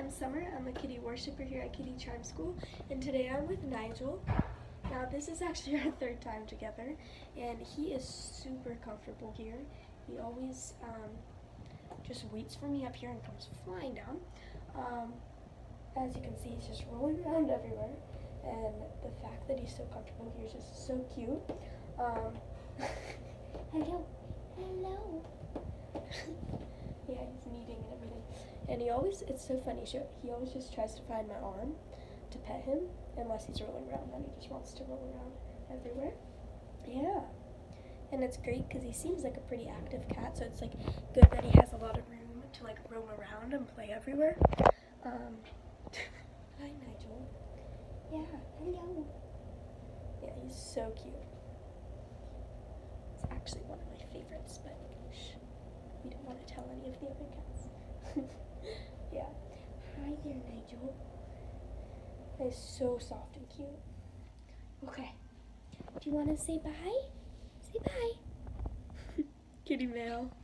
I'm Summer. I'm a kitty worshiper here at Kitty Charm School, and today I'm with Nigel. Now this is actually our third time together, and he is super comfortable here. He always just waits for me up here and comes flying down. As you can see, he's just rolling around everywhere, and the fact that he's so comfortable here is just so cute. Hello. Hello. Yeah, he's kneading and everything. And it's so funny, he always just tries to find my arm to pet him, unless he's rolling around, then he just wants to roll around everywhere. Yeah. And it's great because he seems like a pretty active cat, so it's like good that he has a lot of room to like roam around and play everywhere. Hi, Nigel. Yeah, hello. Yeah, he's so cute. It's actually one of my favorites, but shh, we don't want to tell any of the other cats. Yeah. Hi there, Nigel. He's so soft and cute. Okay. Do you want to say bye? Say bye. Kitty mail.